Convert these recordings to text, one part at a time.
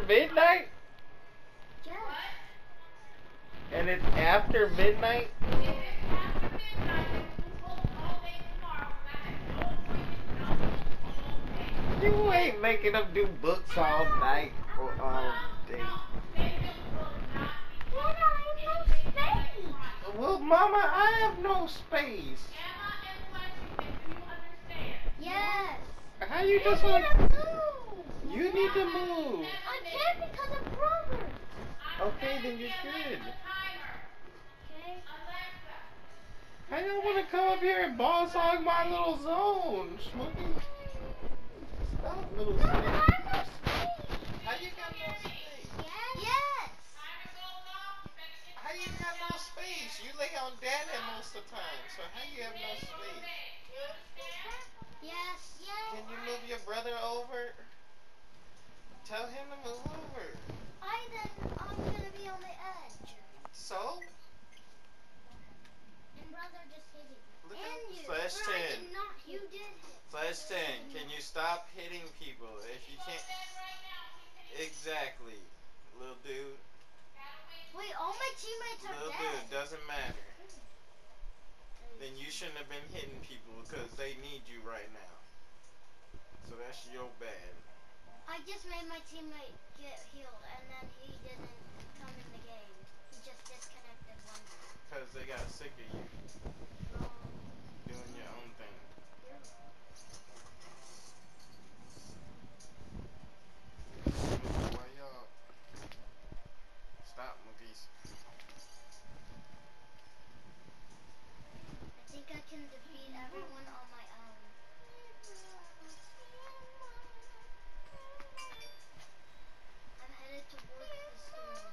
midnight? Yes. And it's after midnight? You ain't making them do books all night or all day. Dad, I have no space. Well, Mama, I have no space. Yes. How you I just need want to move. You need to move. I can't because of brother. Okay, then you're good. Okay. I don't want to come up here and boss hog my little zone, Smokey. Stop, little No, snake. I have no space. How you got no space? Yes. How you got no space? You lay on Dada most of the time, so how you have no space? Yes. Can you move your brother over? Tell him to move over. I'm gonna be on the edge. So? And brother just hit it. Look And at you. Flash Or I 10. did not. You did hit. Flash 10, can you stop hitting people? If you can't. Exactly, little dude. Wait, all my teammates are Little dead. dude, doesn't matter. Then you shouldn't have been hitting people because they need you right now. So that's your bad. I just made my teammate get healed, and then he didn't come in the game. He just disconnected one. Because they got sick of you doing your own thing. Why y'all stop movies? I think I can defeat everyone on my own. I'm headed towards the storm.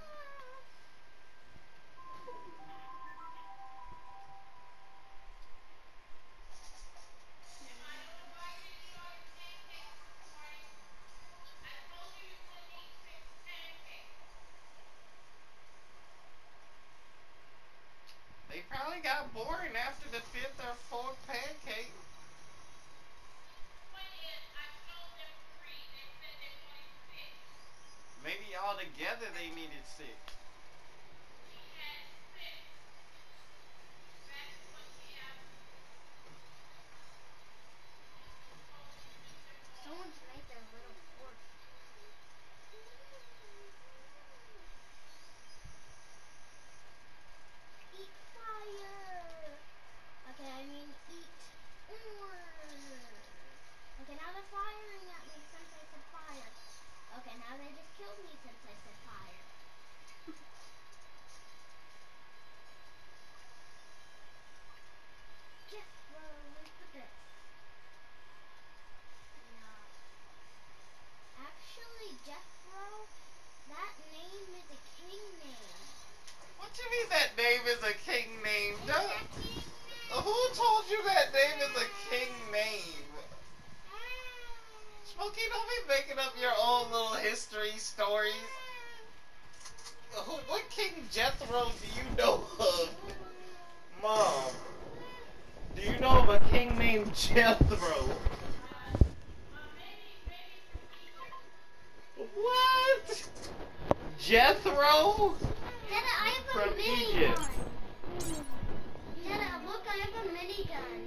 They probably got boring after the 5th or 4th pancake. Maybe all together they needed 6. Someone's made their little fort. Eat fire! Okay, I mean eat ore. Okay, now they're firing at me since I said fire. Okay, now they just killed me since I said fire. Jethro is the best. No. Actually, Jethro, that name is a king name. What you mean that name is a king name? It's a king name. Who told you that name is a king name? Smokey, don't be making up your own little history stories. What King Jethro do you know of? Mom, do you know of a king named Jethro? What? Jethro? Dada, I have a From mini Egypt. gun. Dada, look, I have a mini gun.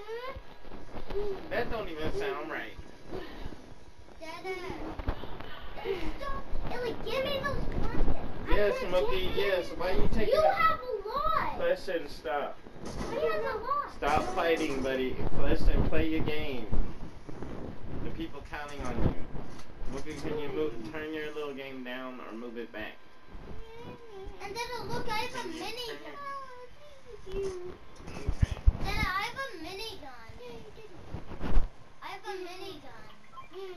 That don't even sound right. Dada. Stop. Ellie, give me those blankets. Yes, Smokey, yes. Why you taking You it? have a lot. Listen, stop. I have a lot. Stop fighting, buddy. Listen, play your game. The people counting on you. Smokey, can you turn your little game down or move it back? And Dada, look, I have a mini gun. Okay. Dada, I have a mini gun. I have a mini gun.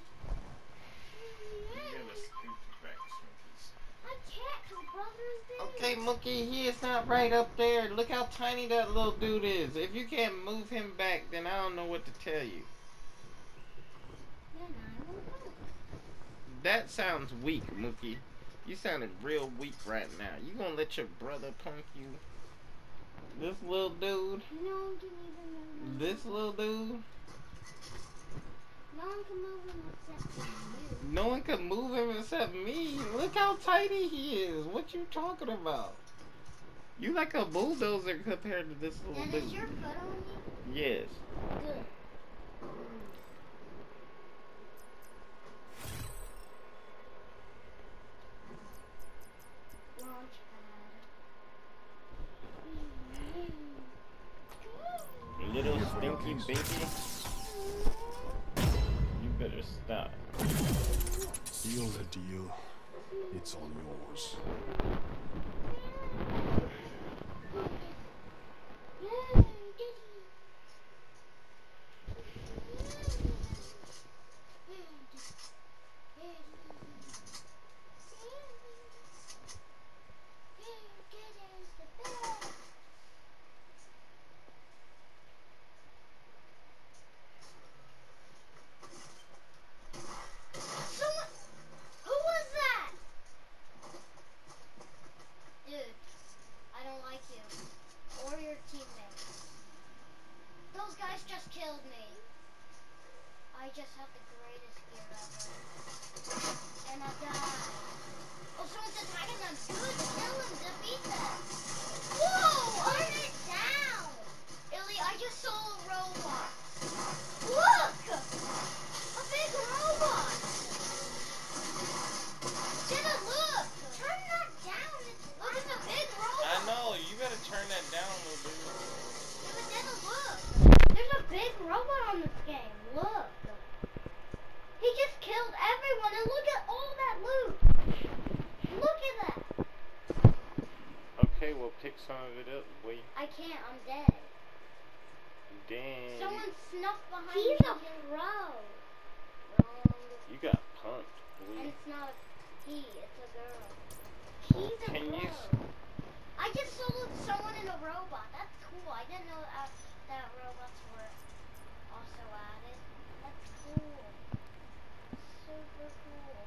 You're gonna scoot back, Smokies. I can't, cause brother's there. Okay, Mookie, he is not right up there. Look how tiny that little dude is. If you can't move him back, then I don't know what to tell you. Yeah, no, I won't go. That sounds weak, Mookie. You sounded real weak right now. You gonna let your brother punk you? This little dude? No, don't even know. This little dude? No one can move him except for you. No one can move him except me. Look how tiny he is. What you talking about? You like a bulldozer compared to this little And dude. is your foot on me? Yes. Good. Launch pad. Little stinky baby. You better stop. Seal the deal. It's all yours. Who was that? Dude, I don't like you. Or your teammates. Those guys just killed me. I just have the greatest gear ever. And I died. Oh, someone's attacking them. Good, kill them, defeat them. Whoa, turn it down. Illy, I just saw a robot. Look! A big robot. Jenna, look! Turn that down. Look at the big robot. I know. You better turn that down, little dude. Yeah, but Jenna, look. There's a big robot on this game. Look. He just killed everyone, and look at all that loot. Look at that. Okay, well, pick some of it up, boy. I can't. I'm dead. Dang. Someone snuck behind me. He's a pro. Wrong. You got punked, And boy. it's not he. It's a girl. He's a Can pro. you... I just soloed someone in a robot. That's cool. I didn't know that robots were also added. That's cool. Super cool.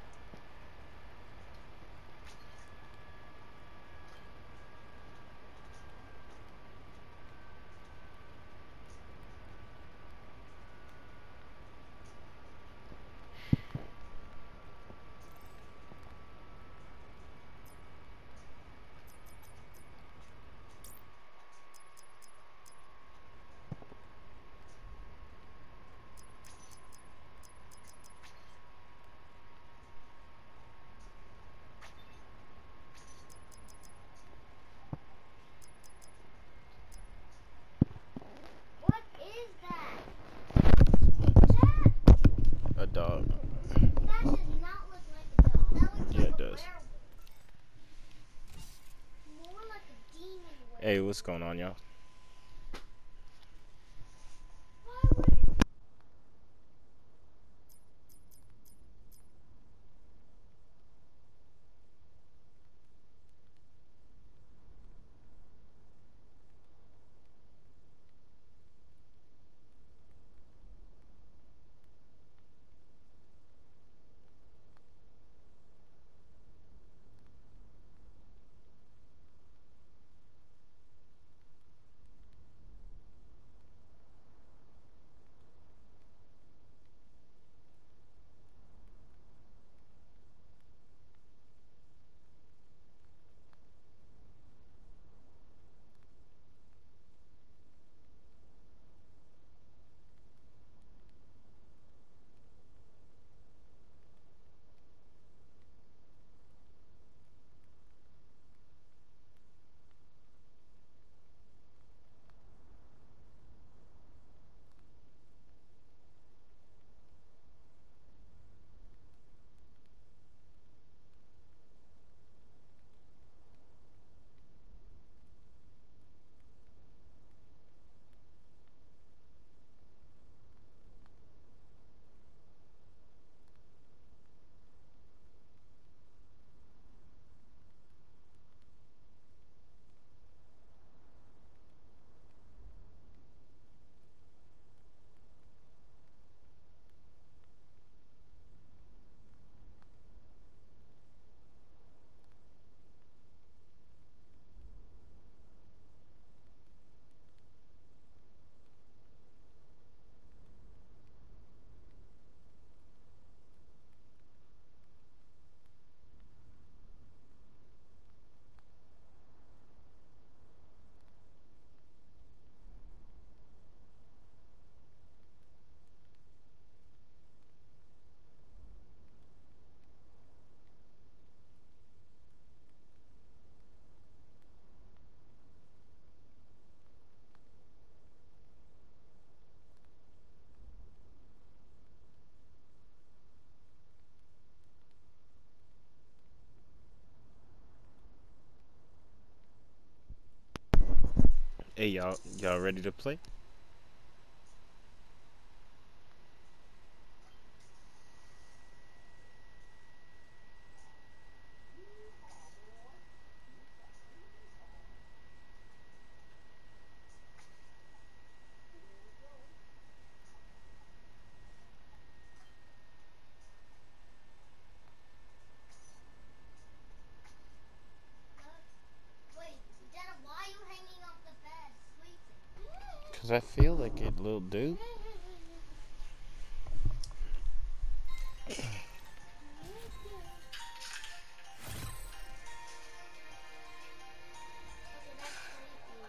What is that? That? A dog. That does not look like a dog. That looks Yeah, like it a does. werewolf. More like a demon werewolf. Hey, what's going on, y'all? Why would Hey, y'all ready to play? Wait, Dad, why are you hanging off the bed sleeping? Cause I feel like it, little dude. Okay, that's creepy.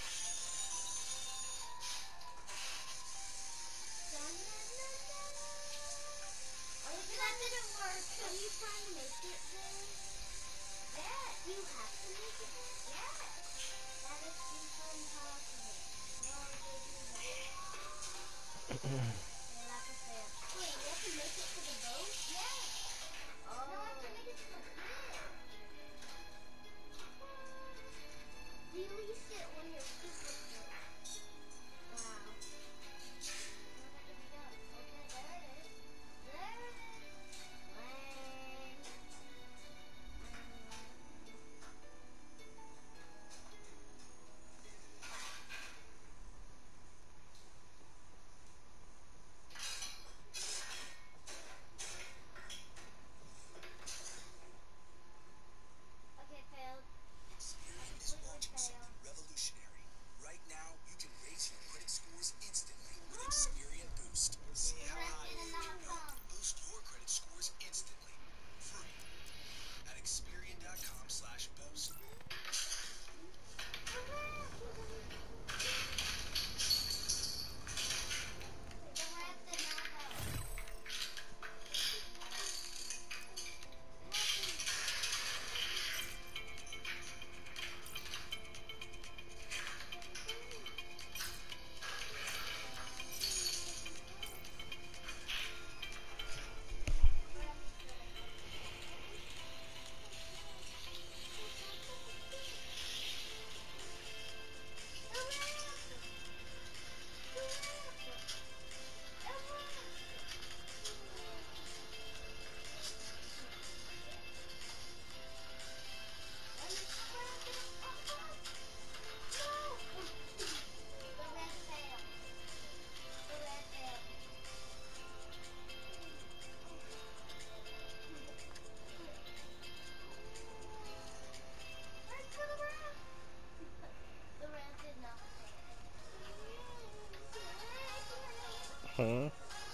Oh, that didn't work. Are you trying to make it there? Yeah. You have to make it there? Yeah. That is impossible. Why would they do that? Yeah, that's a fail. Wait, you have to make it to the boat? Yeah. Oh. No, I have to make it to the bridge. Release it when you're super close. Wow. Where did it go? Okay, there it is. There it is. Lang. Okay, failed. I completely failed. Revolutionary. Right now, you can raise your credit scores instantly with Experian Boost. See The how rest high did you not can go. come. Boost your credit scores instantly. Free. At Experian.com/boost. The rest did not help. Huh?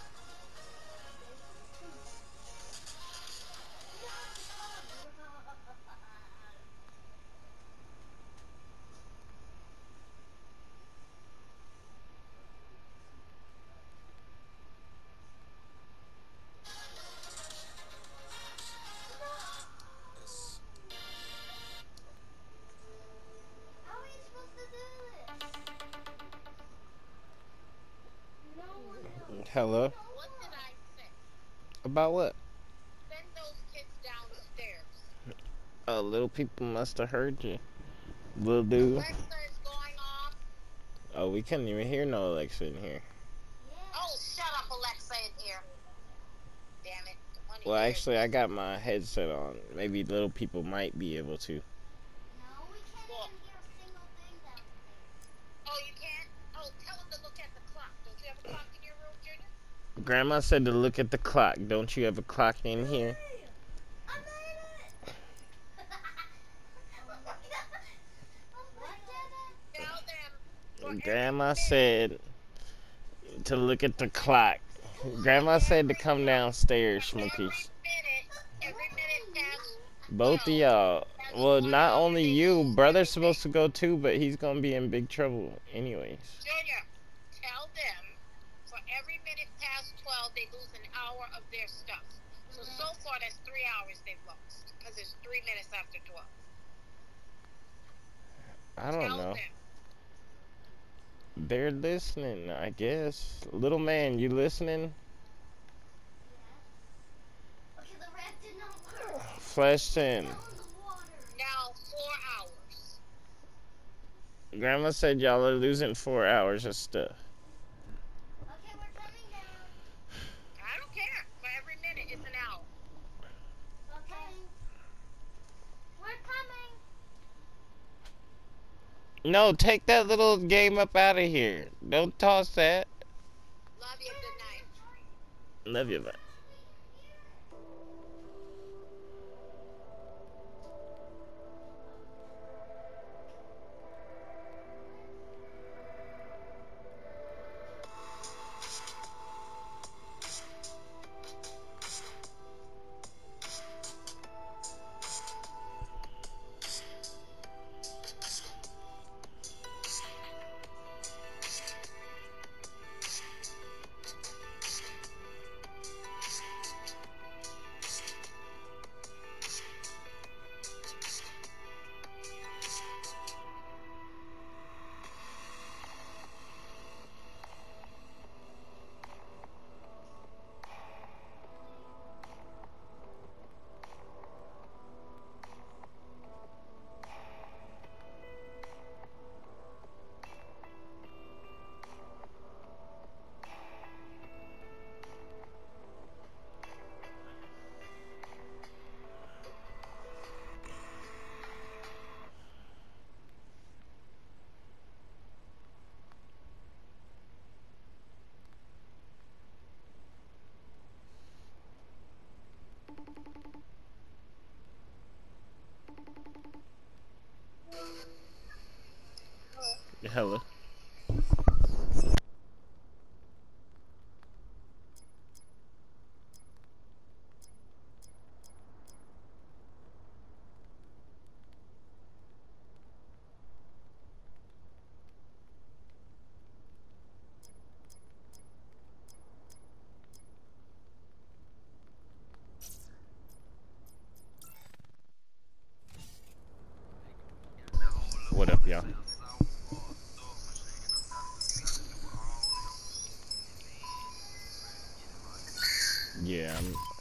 How are you supposed to do this? No one knows. Hello? What did I say? About what? Send those kids downstairs. Oh, little people must have heard you. Little dude. Alexa is going off. Oh, we couldn't even hear no Alexa in here. Oh, shut up, Alexa, in here. Damn it. The money Well, there. actually, I got my headset on. Maybe little people might be able to. No, we can't even hear a single thing downstairs. Oh, you can't? Oh, tell them to look at the clock. Don't you have a clock in your room, Junior? Grandma said to look at the clock. Don't you have a clock in here? I made it! What, Dada? Tell them. Grandma said to look at the clock. Grandma said to come downstairs, Smokies. Every minute past. Both of y'all. Well, not only you. Brother's supposed to go too, but he's gonna be in big trouble anyways. Junior, tell them for every minute past 12, they lose an hour of their stuff. So far, that's 3 hours they've lost. Because it's 3 minutes after 12. I don't Tell know. them. They're listening, I guess. Little man, you listening? Okay, the red did not work. Fleshton. Fell in the water. Now 4 hours. Grandma said y'all are losing 4 hours of stuff. Okay, we're coming down. I don't care. For every minute, it's an hour. Okay. We're coming. No, take that little game up out of here. Don't toss that. Love you. Good night. Love you, bye. Hello. What up, y'all? Yeah,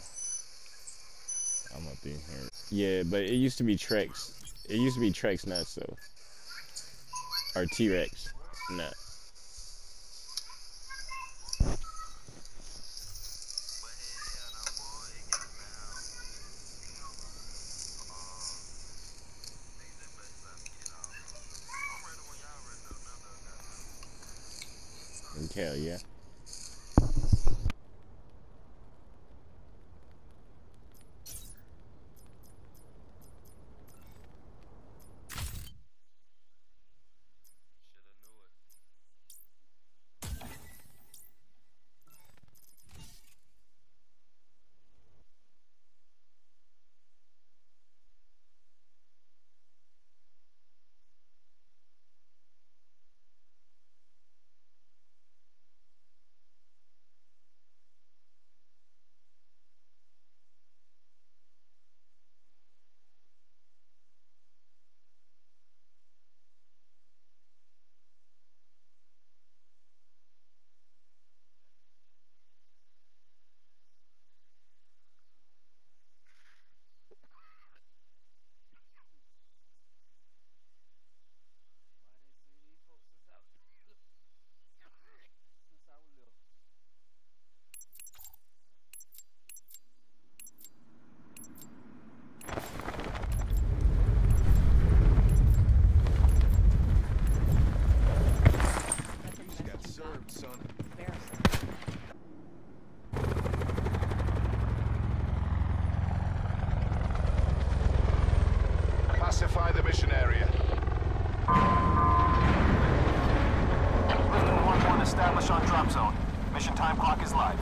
I'm up in here. Yeah, but it used to be Trex. It used to be Trex nuts though. Or T-Rex nut. Hell yeah. Pacify the mission area. Lifton 1-1 established on drop zone. Mission time clock is live.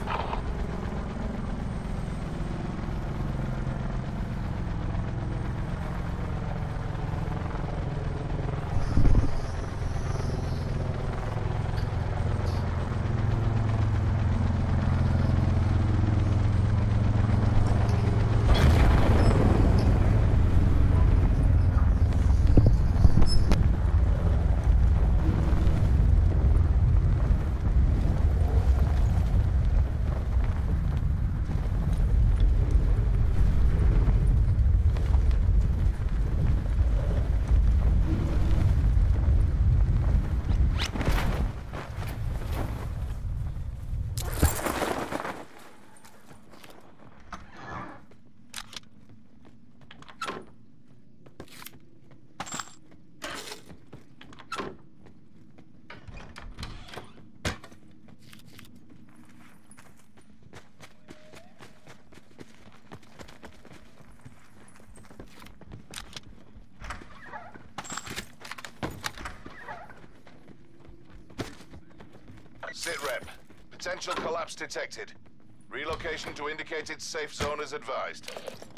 Sitrep. Potential collapse detected. Relocation to indicated safe zone is advised.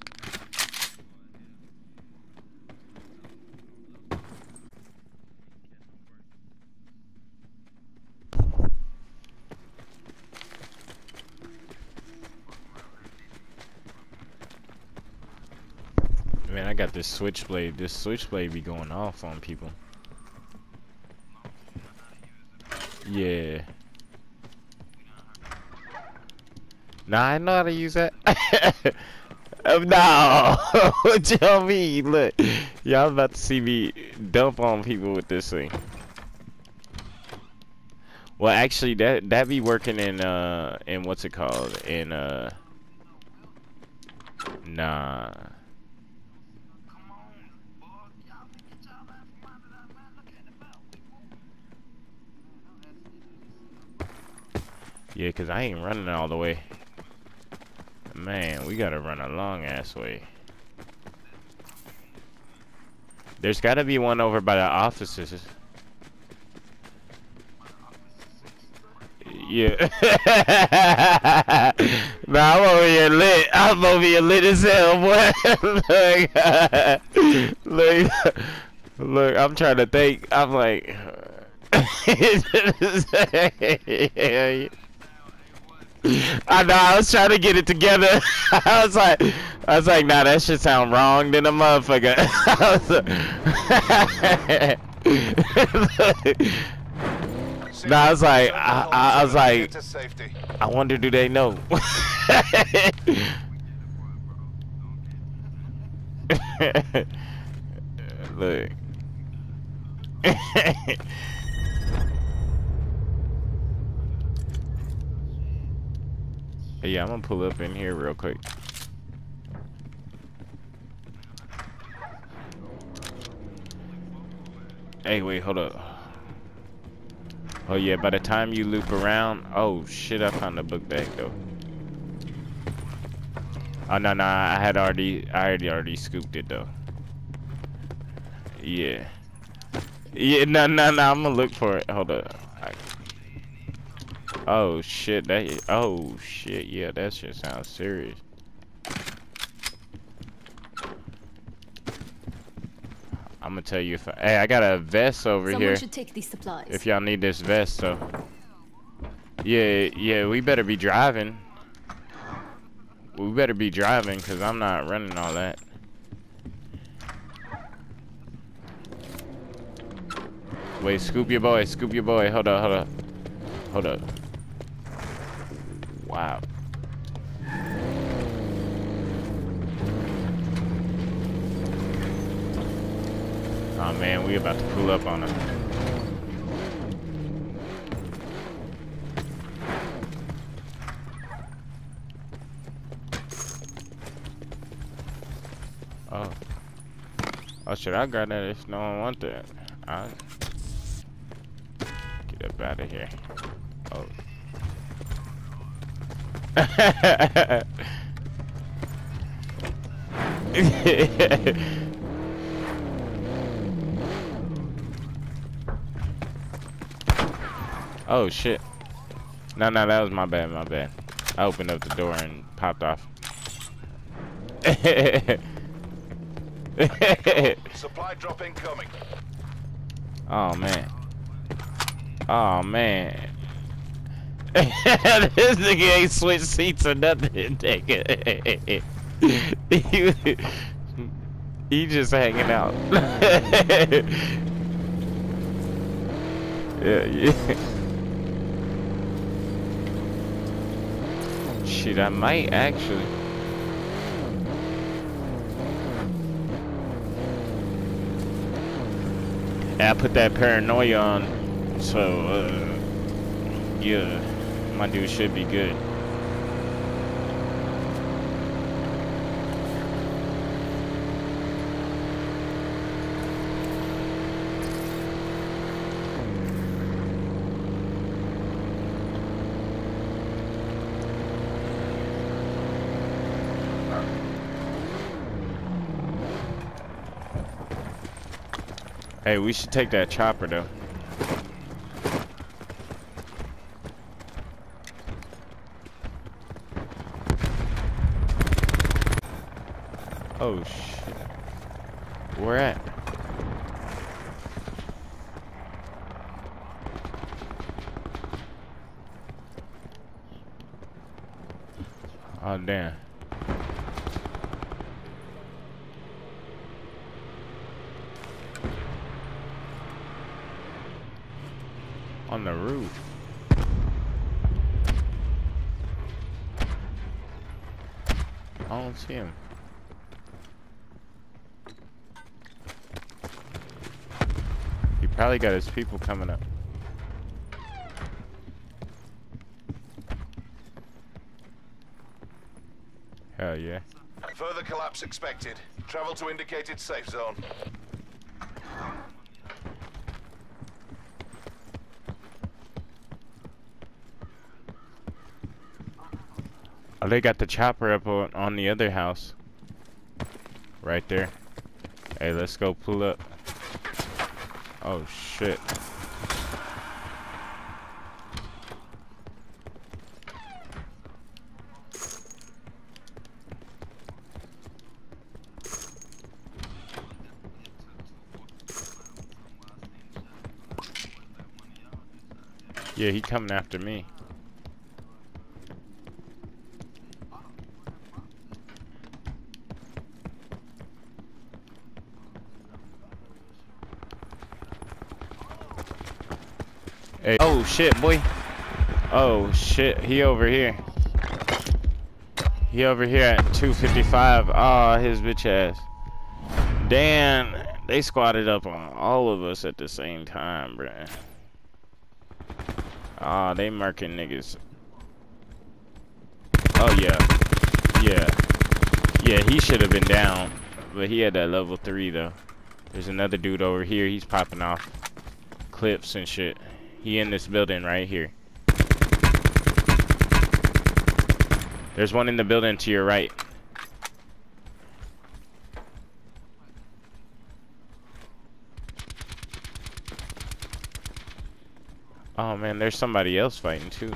Man, I got this switchblade. This switchblade be going off on people. Yeah. Nah, I know how to use that. No. What y'all mean? Look. Y'all about to see me dump on people with this thing. Well, actually, that be working in what's it called? In nah. Yeah, cause I ain't running all the way. Man, we gotta run a long ass way. There's gotta be one over by the offices. Yeah. Nah, I'm over here lit. I'm over here lit as hell, boy. Look, look, I'm trying to think. I'm like, I know, I was trying to get it together. I was like, nah, that shit sound wrong than a motherfucker. No, I was like, I was like, I wonder, do they know? Look. Yeah, I'm gonna pull up in here real quick. Hey, wait, hold up. Oh yeah, by the time you loop around, oh shit, I found the book bag though. Oh no, I already scooped it though. Yeah. Yeah, no, I'm gonna look for it. Hold up. Oh shit, oh shit, yeah, that shit sounds serious. I'm gonna tell you if hey, I got a vest over Someone here. should take these supplies. If y'all need this vest, so yeah, we better be driving. We better be driving, cause I'm not running all that. Wait, scoop your boy, hold up. Wow. Oh man, we about to pull up on him. Oh shit, I got that if no one want that. I'll get up out of here. Oh. Oh shit. No, that was my bad. I opened up the door and popped off. Supply drop incoming. Oh man. This nigga ain't switched seats or nothing, nigga. He just hanging out. Yeah. Shit, I might actually. Yeah, I put that paranoia on, so yeah, my dude should be good. Hey, we should take that chopper though. Oh shit. Where at? Oh damn. On the roof. I don't see him. He probably got his people coming up. Hell yeah. Further collapse expected. Travel to indicated safe zone. Oh, they got the chopper up on the other house. Right there. Hey, let's go pull up. Oh, shit. Yeah, he coming after me. Hey. Oh shit, boy. Oh shit, he over here. He over here at 255. Ah, his bitch ass. Damn, they squatted up on all of us at the same time, bruh. Ah, they marking niggas. Oh yeah. Yeah. Yeah, he should have been down. But he had that level 3 though. There's another dude over here, he's popping off clips and shit. He in this building right here. There's one in the building to your right. Oh man, there's somebody else fighting too.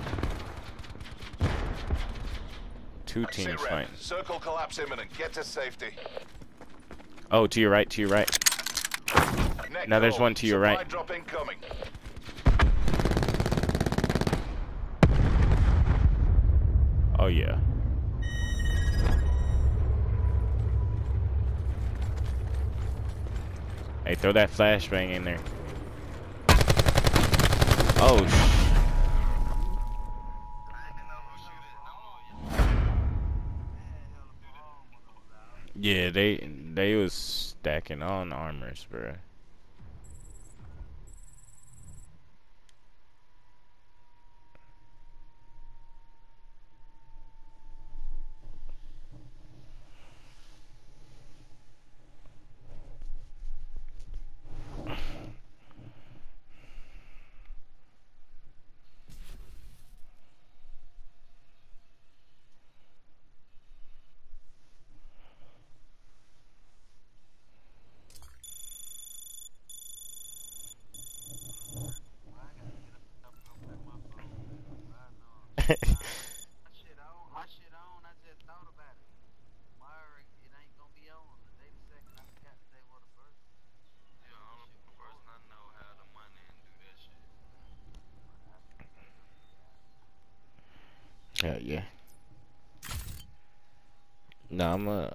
Two teams fighting. Circle collapse imminent. Get to safety. Oh, to your right, to your right. Now there's one to your right. Supply drop incoming. Oh yeah. Hey, throw that flashbang in there. Oh yeah, they was stacking on armors, bruh. Yeah, yeah. No, I'm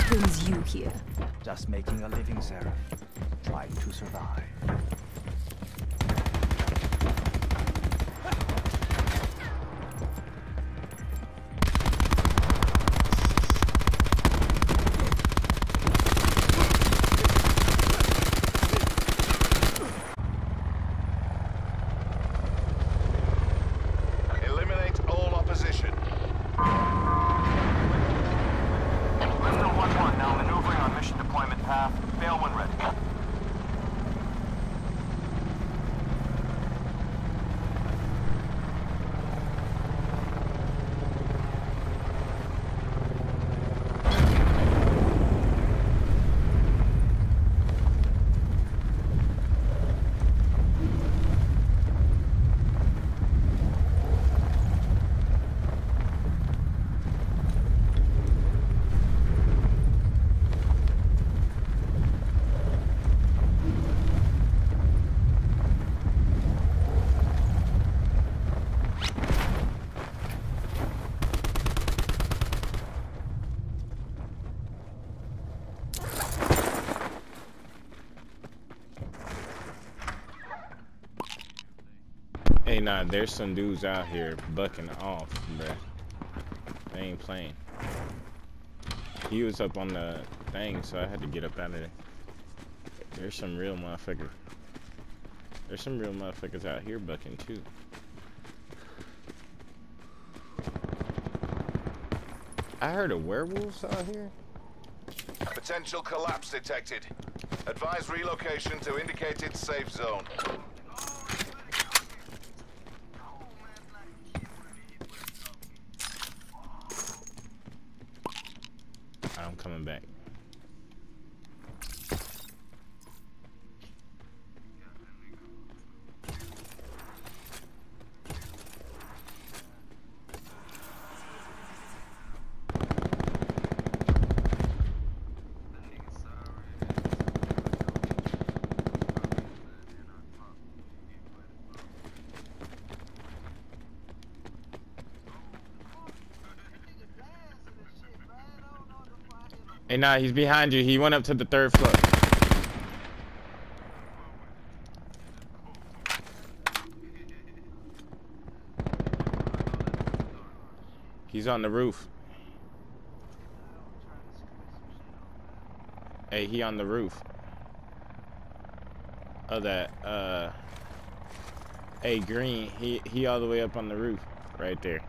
brings you here? Just making a living, Sarah. Trying to survive. Eliminate all opposition. Lieutenant 1-1 now maneuvering on mission deployment path. Fail when ready. Hey, nah, there's some dudes out here bucking off, bruh. They ain't playing. He was up on the thing, so I had to get up out of there. There's some real motherfuckers. There's some real motherfuckers out here bucking too. I heard of werewolves out here. Potential collapse detected. Advise relocation to indicated safe zone. I'm coming back. Hey, nah, he's behind you. He went up to the 3rd floor. He's on the roof. Hey, he on the roof. Of that, hey, Green, he all the way up on the roof. Right there.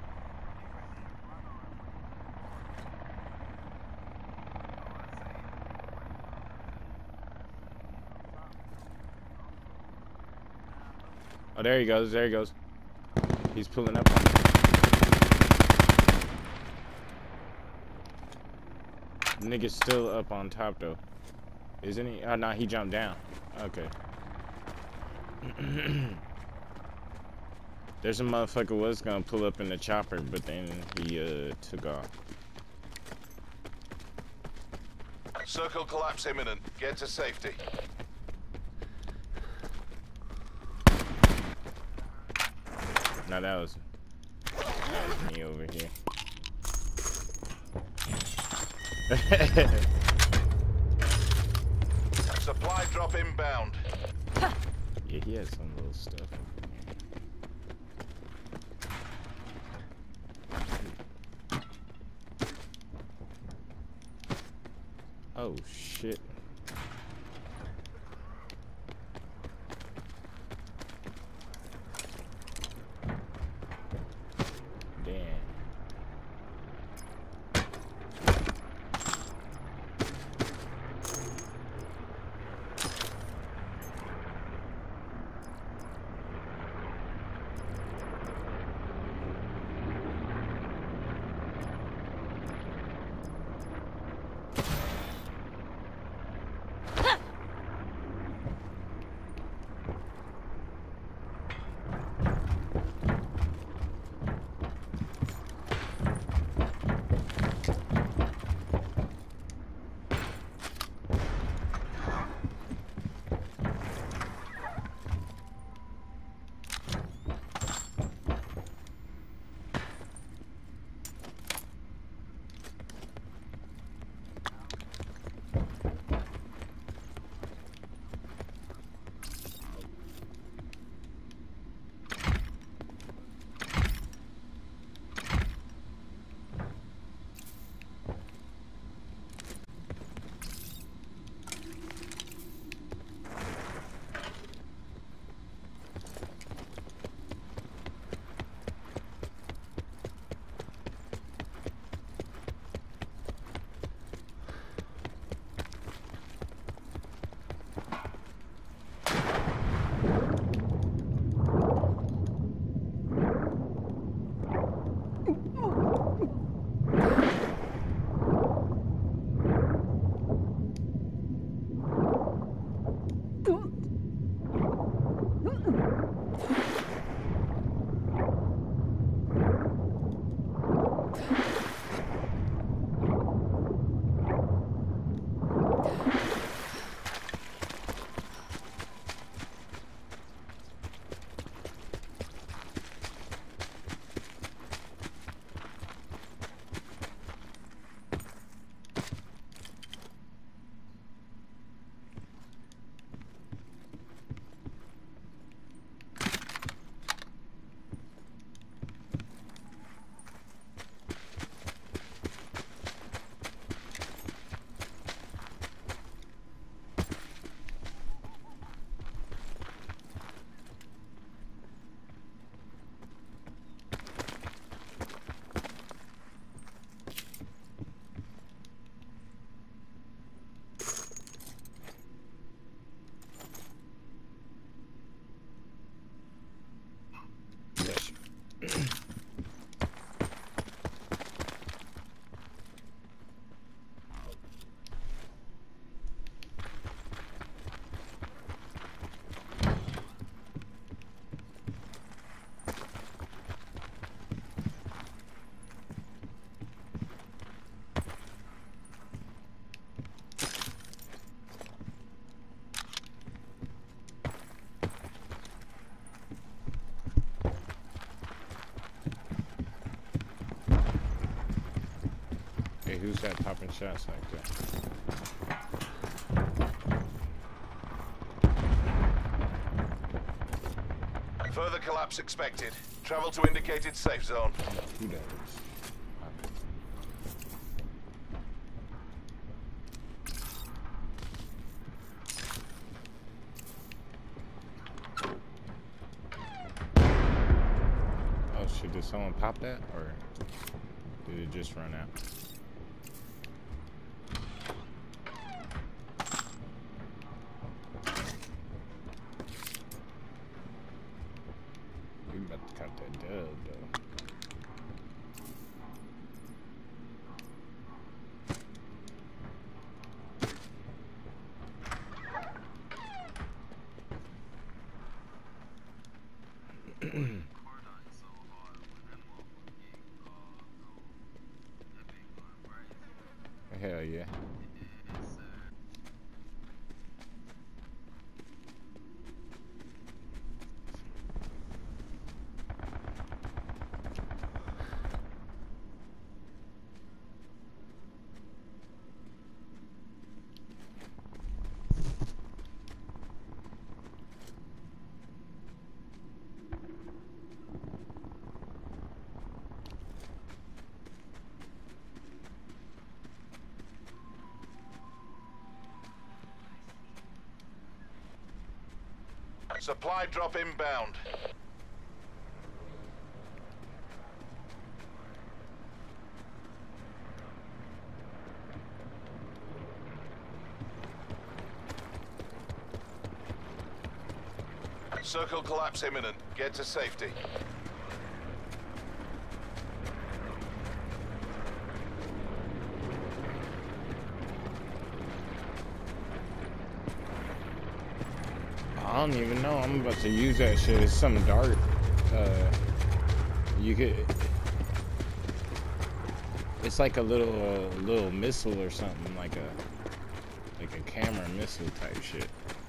Oh, there he goes. There he goes. He's pulling up on me. Nigga's still up on top, though. Isn't he? Oh, no, he jumped down. Okay. There's a motherfucker was gonna pull up in the chopper, but then he, took off. Circle collapse imminent. Get to safety. No, that was me over here. Supply drop inbound. Yeah, he had some little stuff. Oh shit. that popping shots like that. Further collapse expected. Travel to indicated safe zone. Who that is? Oh shit, did someone pop that? Or did it just run out? We about to cut that dub though. Hell yeah. Supply drop inbound. Circle collapse imminent. Get to safety. I don't even know. I'm about to use that shit. It's some dart. You could. It's like a little missile or something, like a camera missile type shit.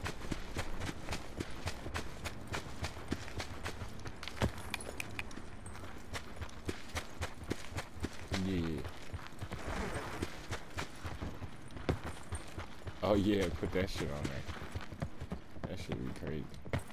Yeah. Oh yeah, put that shit on there. That should be crazy.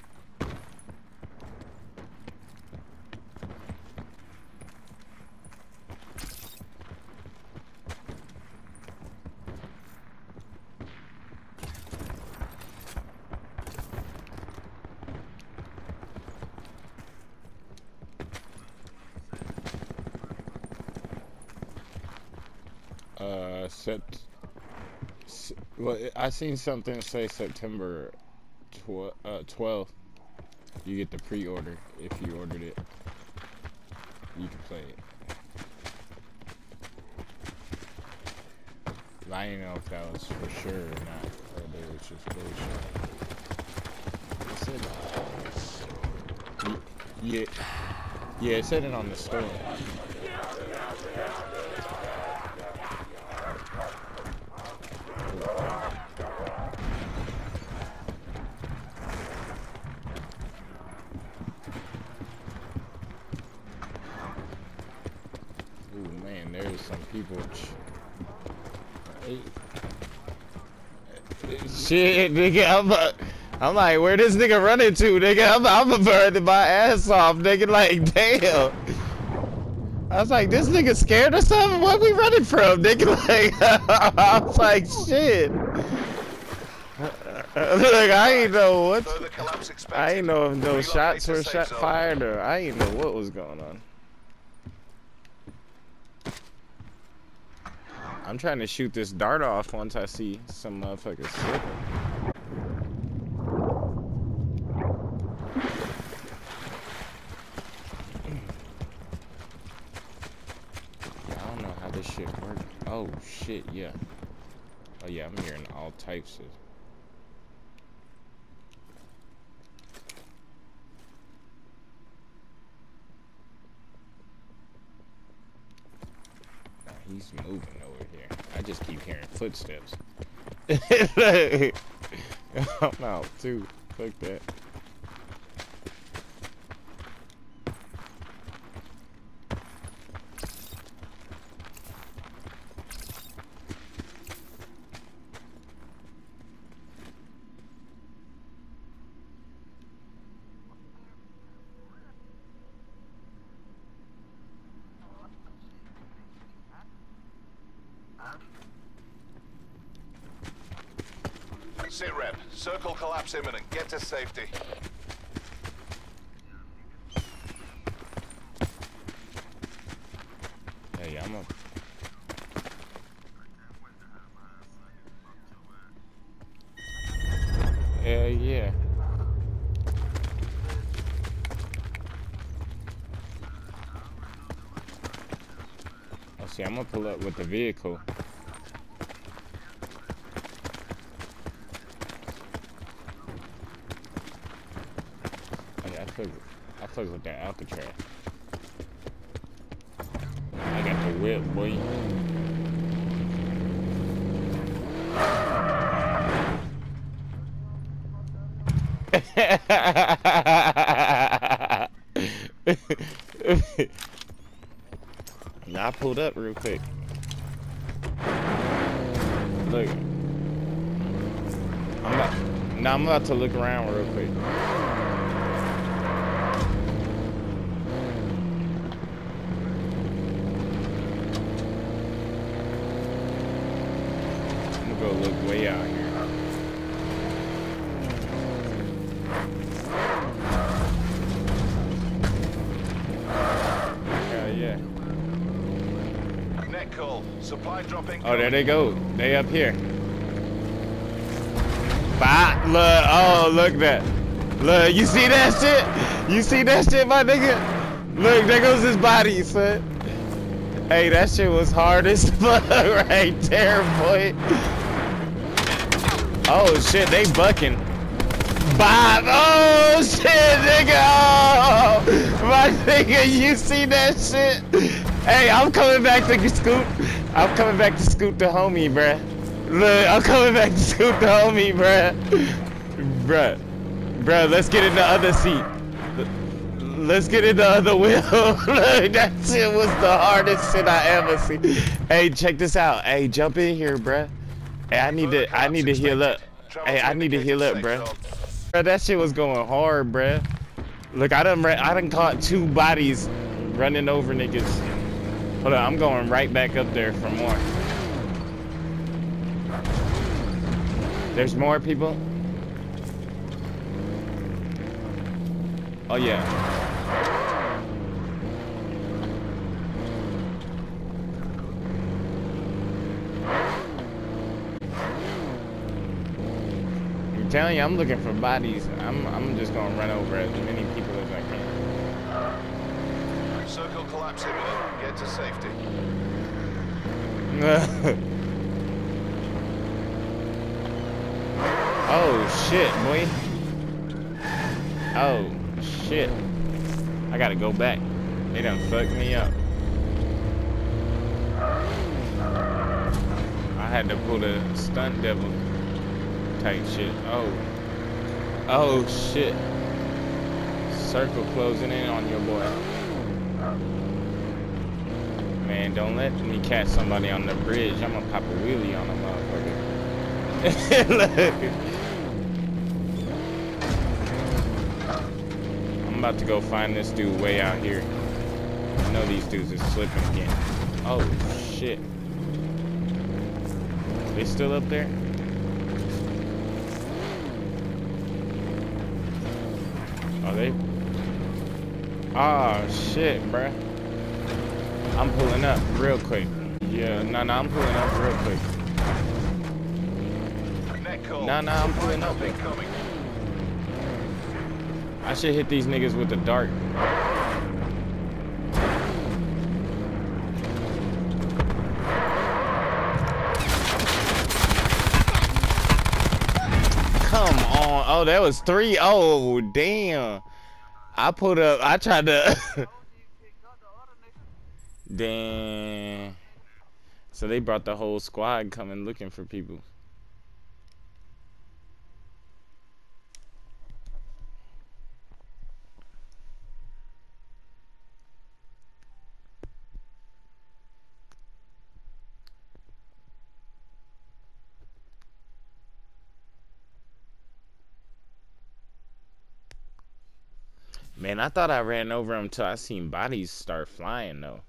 Well, I seen something say September 12th. You get the pre-order if you ordered it. You can play it. I didn't know if that was for sure or not, or they was just bullshit. Yeah, it said it on the store. People, shit, nigga, I'm like, where this nigga running to, nigga? I'm burning my ass off, nigga. Like, damn. I was like, this nigga scared or something? What we running from, nigga? Like, I was like, shit. Look, I ain't know what. I ain't know if no shots were fired or I ain't know what was going on. I'm trying to shoot this dart off once I see some motherfuckers slipping. I don't know how this shit works. Oh shit, yeah. Oh yeah, I'm hearing all types of. He's moving over here. I just keep hearing footsteps. I'm out too. Fuck that. SITREP, circle collapse imminent. Get to safety. Hey, I'm a... Hell yeah. Oh, see, I'm gonna pull up with the vehicle. Oh, yeah, I fuck with that Alcatraz. I got the whip, boy. Now I pulled up real quick. Look. I'm about to look around real quick. I'm gonna go look way out here. Net call. Supply dropping. Oh, there they go. They up here. Bye. Look. Oh, look at that. Look, you see that shit? You see that shit, my nigga? Look, there goes his body, son. Hey, that shit was hard as fuck right there, boy. Oh, shit, they bucking. Bob. Oh, shit, nigga. Oh, my nigga, you see that shit? Hey, I'm coming back to scoot. I'm coming back to scoot the homie, bruh. Look, I'm coming back to scoot the homie, bruh. Bruh, let's get in the other seat. Let's get in the other wheel. Look, that shit was the hardest shit I ever seen. Hey, check this out. Hey, jump in here, bruh. Hey, I need to heal up. Hey, I need to heal up, bruh. Bruh, that shit was going hard, bruh. Look, I done caught 2 bodies running over niggas. Hold on, I'm going right back up there for more. There's more people? Oh yeah. I'm telling you, I'm looking for bodies. I'm just gonna run over as many people as I can. Circle collapse imminent. Get to safety. Oh shit, boy. Oh shit. I gotta go back. They done fucked me up. I had to pull the stunt devil type shit. Oh shit. Circle closing in on your boy. Man, don't let me catch somebody on the bridge. I'm gonna pop a wheelie on a motherfucker. Look. I'm about to go find this dude way out here. I know these dudes are slipping again. Oh shit. They still up there? Are they? Oh shit, bruh. I'm pulling up real quick. Yeah, no, I'm pulling up real quick. No, I'm pulling up. I should hit these niggas with the dart. Come on. Oh, that was 3. Oh, damn. I pulled up. I tried to. Damn. So they brought the whole squad coming looking for people. Man, I thought I ran over him till I seen bodies start flying though.